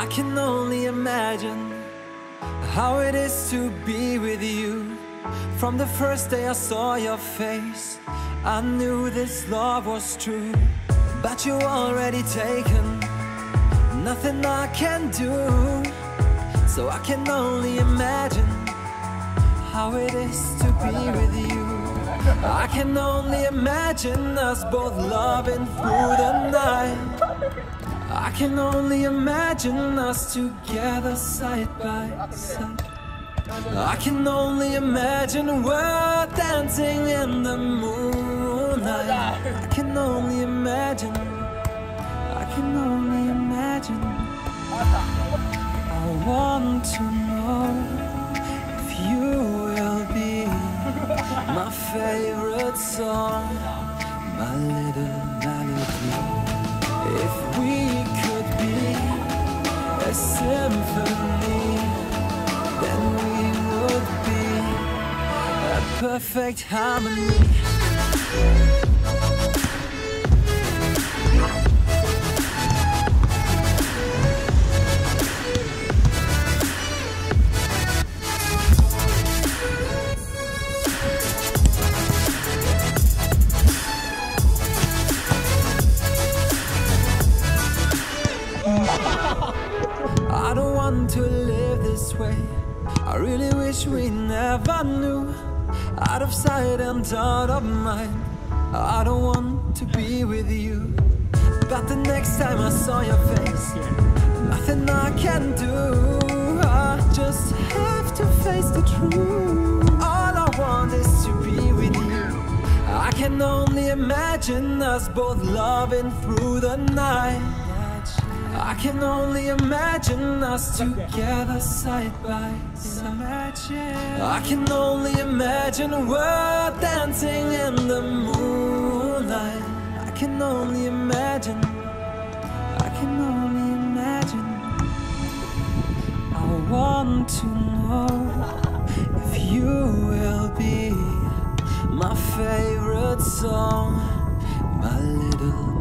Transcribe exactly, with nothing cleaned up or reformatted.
I can only imagine how it is to be with you. From the first day I saw your face, I knew this love was true. But you already taken, nothing I can do. So I can only imagine how it is to be with you. I can only imagine us both loving through the night. I can only imagine us together side by side. I can only imagine we're dancing in the moonlight. I can only imagine, I can only imagine. I want to know if you will be my favorite song, my little melody. If we could be a symphony, then we would be a perfect harmony. I don't want to live this way. I really wish we never knew. Out of sight and out of mind, I don't want to be with you. But the next time I saw your face, nothing I can do. I just have to face the truth. All I want is to be with you. I can only imagine us both loving through the night. I can only imagine us together side by side. I can only imagine we're dancing in the moonlight. I can only imagine, I can only imagine. I want to know if you will be my favorite song, my little